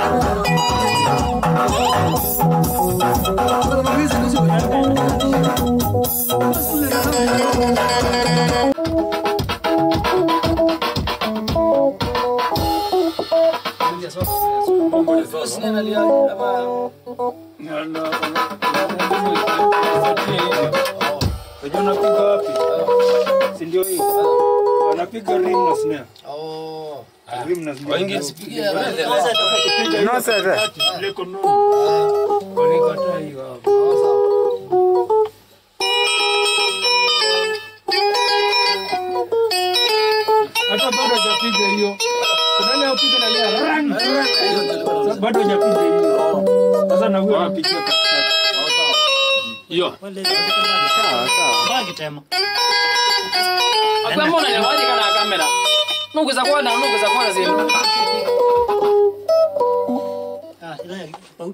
Anapiga rim na snare. Oh. Rim na snare. Wengi sipigia. No sasa. Leko no. Koni kata hiyo. Hata bado hajapiga hiyo. Kuna leo piga na leo run. Bado hajapiga hiyo. Sasa na huyo anapiga katikati. Hiyo. Sawa sawa. Bagi tema. Akwa mbona ni waje kana kamera. Nukuza kuona zenu. Ah, ile pau.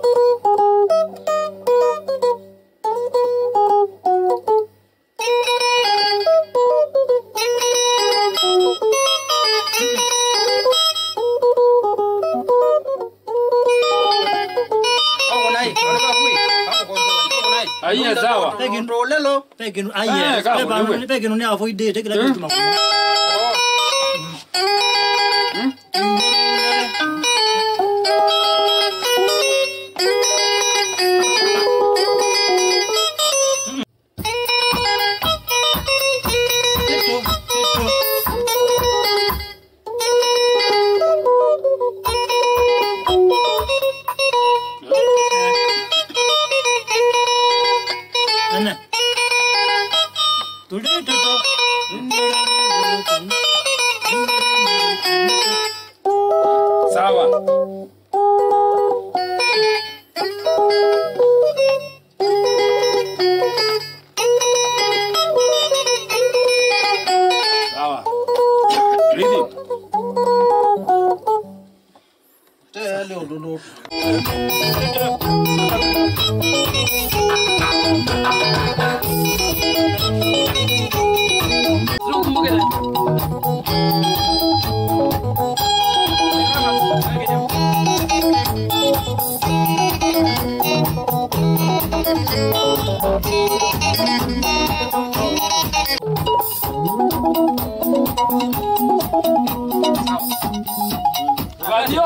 Aiya sawa. Pegin rolelo, pegin aiye. Pegin ni avoid kila kitu makubwa. Sawa. Sawa. Ready? Leo lolo.